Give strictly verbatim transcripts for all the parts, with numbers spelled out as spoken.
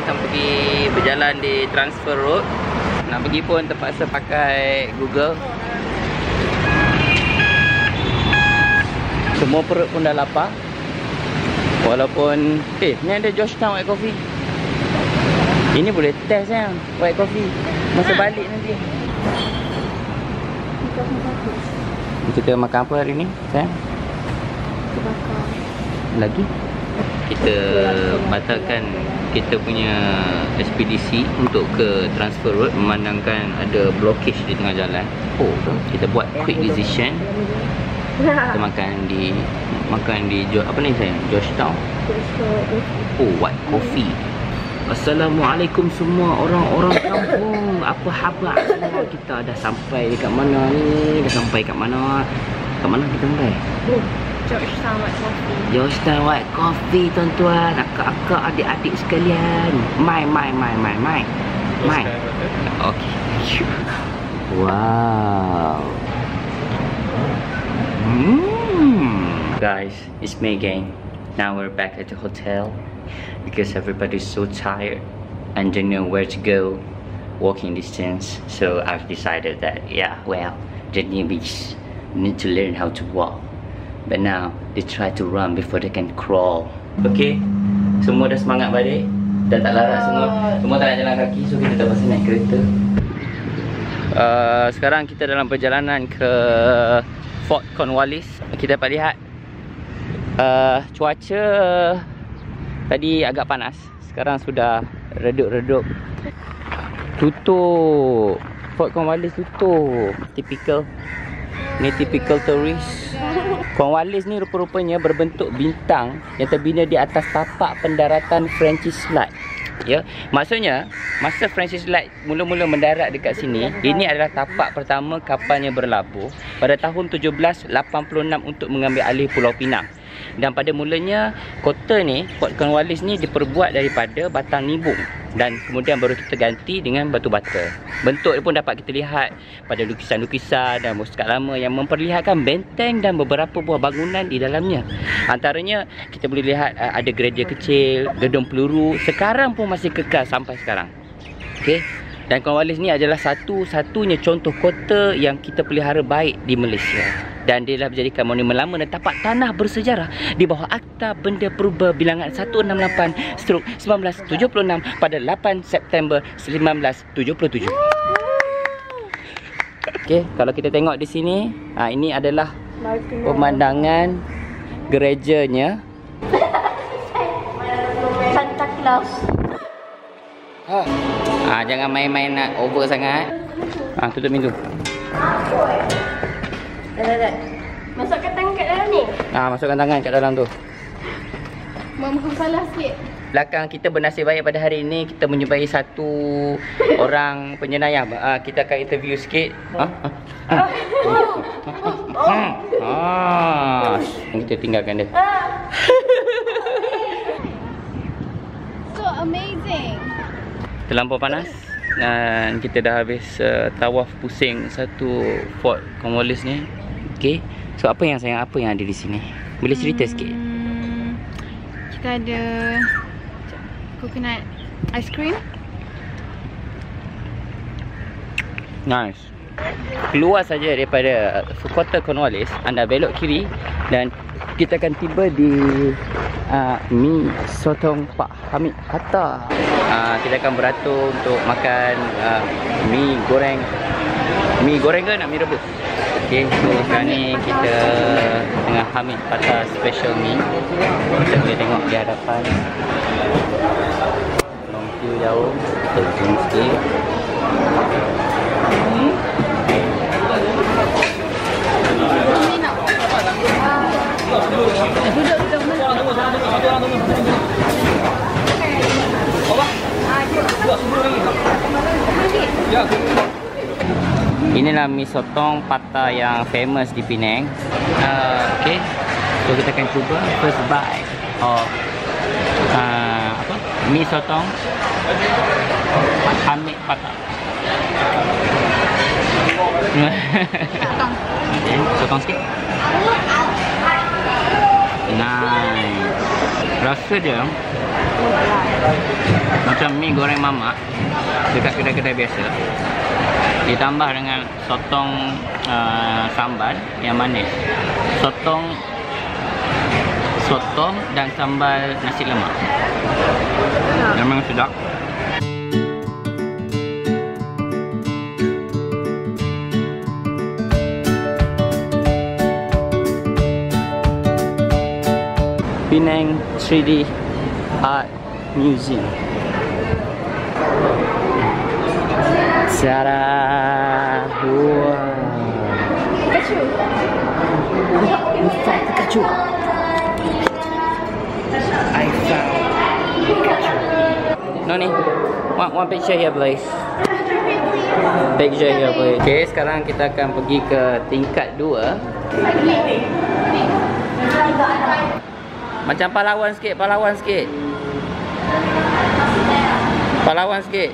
akan pergi berjalan di Transfer Road. Nak pergi pun terpaksa pakai Google. Semua perut pun dah lapar. Walaupun eh, ni ada Georgetown White Coffee. Ini boleh test kan White Coffee masa balik nanti. Kita makan apa hari ni, sayang? Lagi? Kita batalkan kita punya ekspedisi untuk ke Transfer Road memandangkan ada blockage di tengah jalan. Oh, kita buat quick decision. Kita makan di makan di apa ni sayang? Georgetown. Oh, White Coffee. Assalamualaikum semua orang-orang kampung. Apa khabar semua? Kita dah sampai dekat mana ni? Dah sampai kat mana? Kat mana kita sampai? Georgetown White Coffee. Georgetown White Coffee, tuan-tuan, akak-akak, adik-adik sekalian. Mai, mai, mai, mai, mai. Mai. Okay, thank you. Wow. Hmm. Guys, it's me again. Now we're back at the hotel because everybody's so tired and don't know where to go walking distance. So I've decided that, yeah, well, the newbies need to learn how to walk. But now they try to run before they can crawl. Okay, semua dah semangat balik. Dah tak larat semua. Semua tak nak jalan kaki, so kita terpaksa naik kereta. uh, Sekarang kita dalam perjalanan ke Fort Cornwallis. Kita dapat lihat uh, cuaca tadi agak panas. Sekarang sudah redup-redup. Tutup. Fort Cornwallis tutup. Typical. Ni typical tourist. Cornwallis ni rupa-rupanya berbentuk bintang yang terbina di atas tapak pendaratan Francis Light. Ya, maksudnya masa Francis Light mula-mula mendarat dekat sini, ini adalah tapak pertama kapalnya berlabuh pada tahun tujuh belas lapan puluh enam untuk mengambil alih Pulau Pinang. Dan pada mulanya kota ni, Fort Cornwallis ni diperbuat daripada batang nibung dan kemudian baru kita ganti dengan batu bata. Bentuk dia pun dapat kita lihat pada lukisan-lukisan dan muskat lama yang memperlihatkan benteng dan beberapa buah bangunan di dalamnya. Antaranya kita boleh lihat ada gereja kecil, gedung peluru, sekarang pun masih kekal sampai sekarang. Okey. Dan Cornwallis ni adalah satu-satunya contoh kota yang kita pelihara baik di Malaysia. Dan dia telah dijadikan monumen lama dan tapak tanah bersejarah di bawah Akta Benda Purba bilangan seratus enam puluh lapan strok seribu sembilan ratus tujuh puluh enam pada lapan September seribu sembilan ratus tujuh puluh tujuh. Okey, kalau kita tengok di sini, ha, ini adalah pemandangan gerejanya. Santa Claus. Ha. Ha, jangan main-main nak over sangat. Ha, tutup pintu. Dah, dah, dah. Masukkan tangan kat dalam ni. Ha, masukkan tangan kat dalam tu. Mama salah sikit. Belakang kita bernasib baik pada hari ini kita menjumpai satu orang penyenayah. Ha, kita akan interview sikit. Ha? Ha? Ha? Ha? Kita tinggalkan dia. So amazing. Terlampau panas dan kita dah habis uh, tawaf pusing satu Fort Cornwallis ni. Okey. So apa yang sayang apa yang ada di sini? Boleh cerita hmm, sikit? Kita ada coconut ice cream. Nice. Keluar saja daripada kota Cornwallis, anda belok kiri dan kita akan tiba di uh, Mi Sotong Pak Hamid Hatta. Uh, kita akan beratur untuk makan uh, mi goreng. Mi goreng ke nak mi rebus? Okay, so sekarang ni kita tengah Hamid Hatta special mi. Kita boleh tengok di hadapan. Long queue jauh. Kita zoom sikit. Hmm. Inilah mi sotong Pata yang famous di Penang. Uh, okay, so kita akan cuba first bite of uh, apa? Mi sotong Hamid Pata. Okay, sotong sikit. Nice. Rasa dia Macam mi goreng mamak dekat kedai-kedai biasa. Ditambah dengan sotong uh, sambal yang manis. Sotong sotong dan sambal nasi lemak. Memang sedap. Penang three D Art Museum. Tada! Wow! Pikachu. You found Pikachu. I found Pikachu. Noni, one, one picture here please. Picture here please. Okay, sekarang kita akan pergi ke tingkat dua. Macam pahlawan sikit, pahlawan sikit. Pahlawan sikit.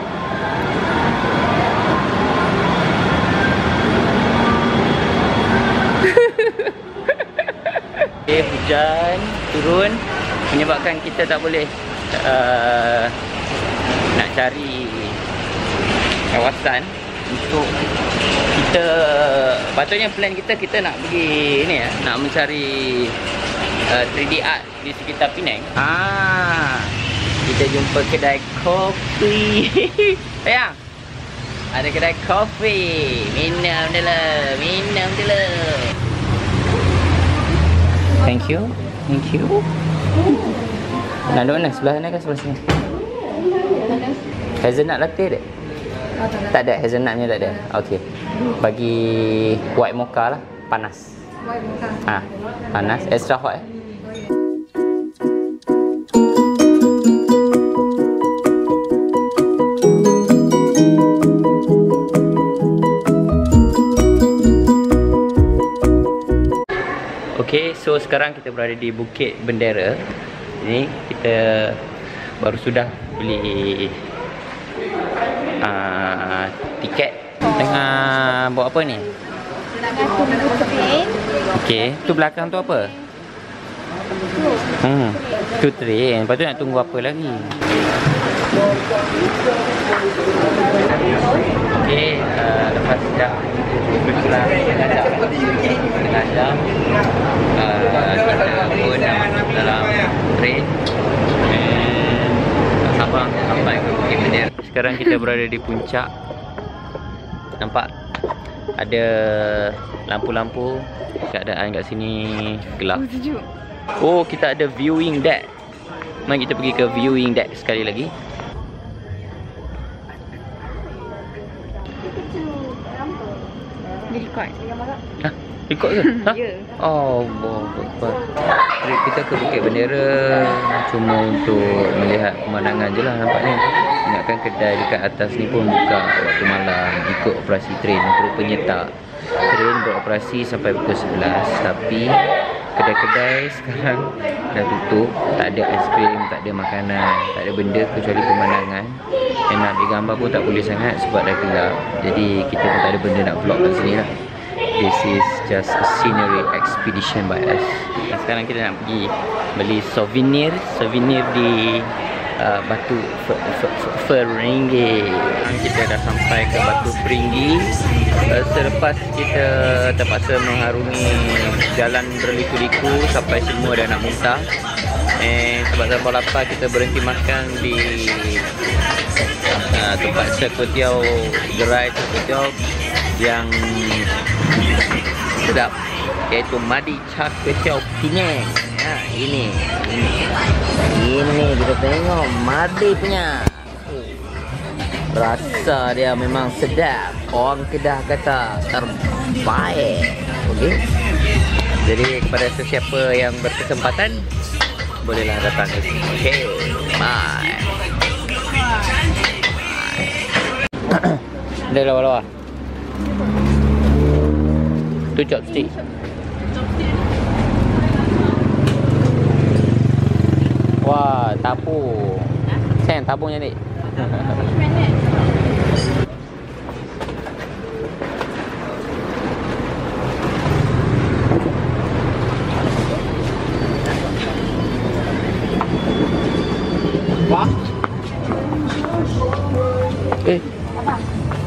Okay, hujan turun menyebabkan kita tak boleh uh, nak cari kawasan untuk kita. Patutnya plan kita kita nak pergi ni ya, nak mencari uh, three D art di sekitar Penang. Ah, kita jumpa kedai kopi. Sayang, ada kedai kopi. Minum dulu, minum dulu. Thank you. Thank you. Nak duduk mana? Sebelah sana ke sebelah sini? Hazelnut latte dek? Tak ada, hazelnutnya tak ada. Okey. Bagi white mocha lah, panas. White mocha. Ah, panas, extra hot eh. Okay, so sekarang kita berada di Bukit Bendera. Ini kita baru sudah beli uh, tiket. Tengah buat apa ni? Nak tunggu train. Okay, tu belakang tu apa? Hmm, tu train. Lepas tu nak tunggu apa lagi? Okay, uh, lepas dah berpulang setengah jam, uh, kita pun dah masuk dalam train and sabar sampai ke Bukit Bendera. Sekarang kita berada di puncak. Nampak ada lampu-lampu. Keadaan kat sini gelap. Oh, sejuk. Oh, kita ada viewing deck. Mari kita pergi ke viewing deck sekali lagi. Dia record. Hah? Record ke? Ha? Ya. Oh, Allah. Trip kita ke Bukit Bendera cuma untuk melihat pemandangan je lah nampaknya. Ingatkan kedai dekat atas ni pun buka waktu malam ikut operasi train. Rupanya tak. Train beroperasi sampai pukul sebelas, tapi kedai-kedai sekarang dah tutup. Tak ada aiskrim, tak ada makanan, tak ada benda kecuali pemandangan. Dan nak ambil gambar pun tak boleh sangat sebab dah gelap. Jadi kita pun tak ada benda nak vlog kat sini lah. This is just a scenery expedition by us. Dan sekarang kita nak pergi beli souvenir, souvenir di uh, Batu Feringgi. Kita dah sampai ke Batu Feringgi. Uh, selepas kita terpaksa mengharungi jalan berliku-liku sampai semua dah nak muntah. And sebab terlalu lapar, kita berhenti makan di uh, tempat Char-Kway-Teow, gerai Char-Kway-Teow yang sedap, iaitu Madi Char-Kway-Teow Penang. Ha, ini, ini, ini kita tengok Madi punya. Rasa dia memang sedap. Orang Kedah kata terbaik. Okey. Jadi kepada sesiapa yang berkesempatan, bolehlah datang ke sini. Okay, bye. Ada lawa-lawa. Tu chopstick. Wah, tabung. Sayang, tabungnya ni. Eh.